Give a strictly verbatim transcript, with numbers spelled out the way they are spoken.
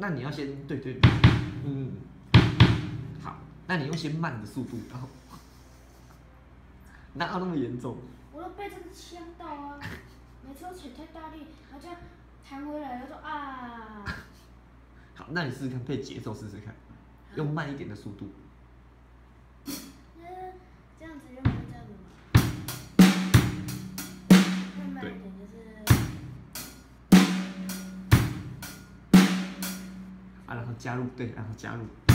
那你要先对对对，嗯，好，那你用先慢的速度，然后哪有那么严重？ 我都被这个呛到啊！每次都踩太大力，然后这样弹回来，然后说啊。 好，那你试试看配节奏试试看，用慢一点的速度。 嗯，这样子就没有这样子嘛。再慢一点就是。 啊，然后加入，对，然后加入。